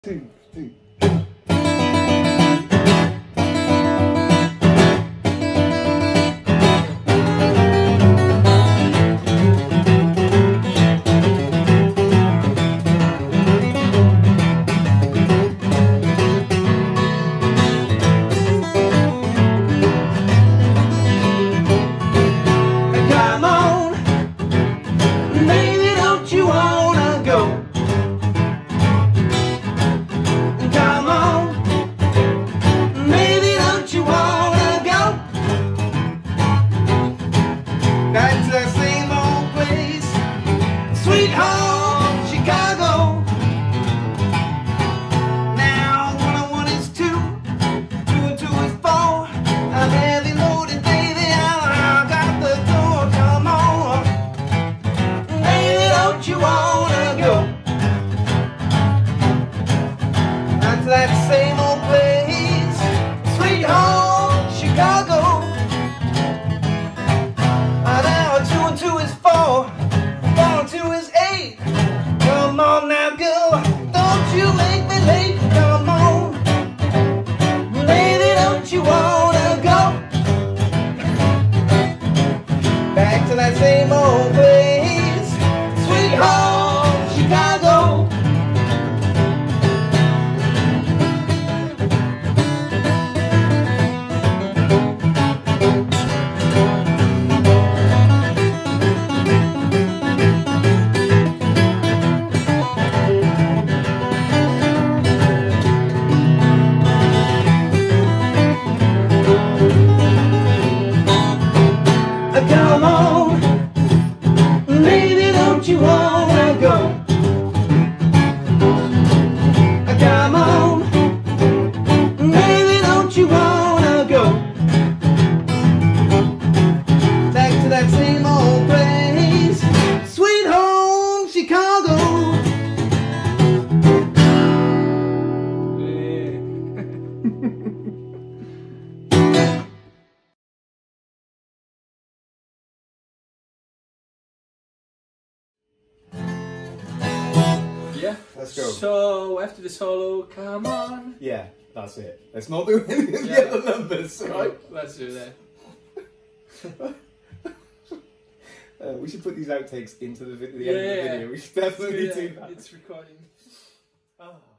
Two, two. Come on, baby, don't you wanna go? Come on, baby, don't you wanna go? Back to that same old place, sweet home, Chicago. Now 1 and 1 is 2, 2 and 2 is 4. I'm heavy loaded, baby, I got the door. Come on, baby, don't you wanna go? Back to that same old place, sweet home, Chicago. Now 2 and 2 is 4, 4 and 2 is 8. Come on now, girl, don't you make me late. Come on, baby, don't you wanna go? Back to that same old place, sweet home, Chicago. Come on, baby, don't you wanna go? Come on, baby, don't you wanna go? Back to that same old place, sweet home, Chicago. Yeah, let's go. So after the solo, come on. Yeah, that's it. Let's not do any of Yeah. the other numbers, Right, right? let's do that. We should put these outtakes into the end of the Yeah. video. We should definitely Yeah, do that. it's recording. Oh.